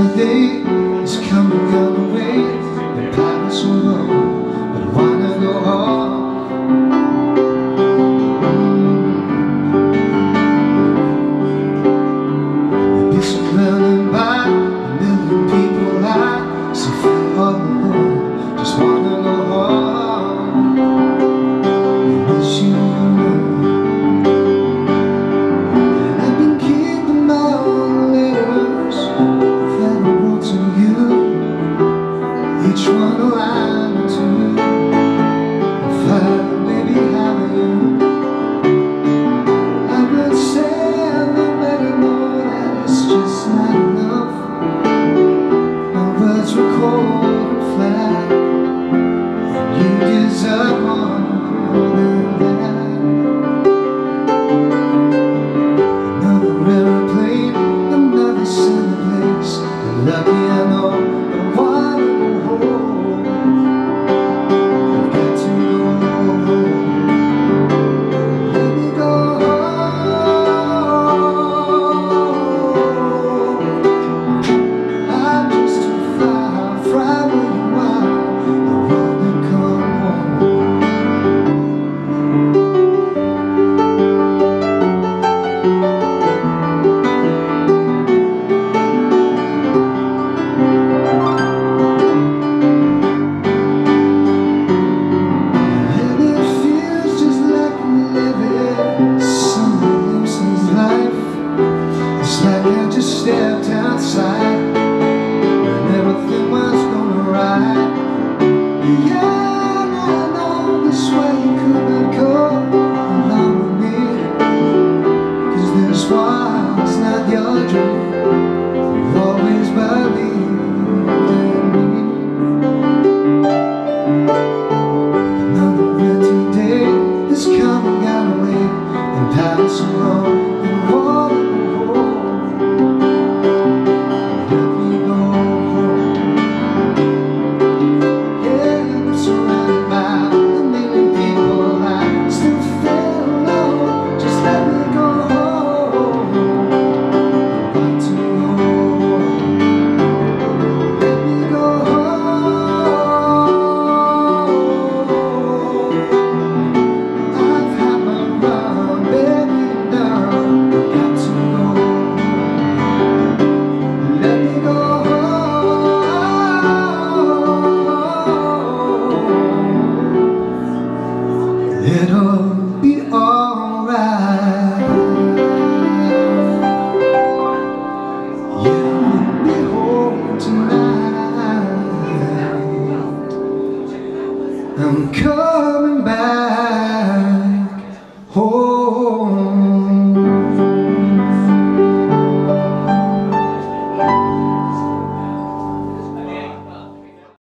day is coming our way. The path is so long, but I wanna go home. We'll be surrounded by a million people. I still feel all alone, just wanna go home. I miss you. And I've been keeping my own letters that I wrote to you, each one a line or two. If I maybe have you, I would say no matter know that it's just not enough. My words were cold and flat, and you deserve more than that. Another airplane, another sunny place. You're lucky I know, but I wanna go home. I've got to go home. Let me go home. I'm just too far from where you are. I wanna come home. And it feels just like I'm living someone else's life. It's like I just stepped outside when everything was going right. Yeah, I know this way you couldn't go along with me, 'cause this was not your dream. You've always believed in me. Another empty day is coming our way, and passing on and walking home. Let me go home. Yeah, I'm surrounded by a million people. I still feel alone. Just let me go home. I want to go home. Let me go home. I've had my run, baby, now I got to go home. Let me go home. It'll be alright. You'll be home tonight. I'm coming.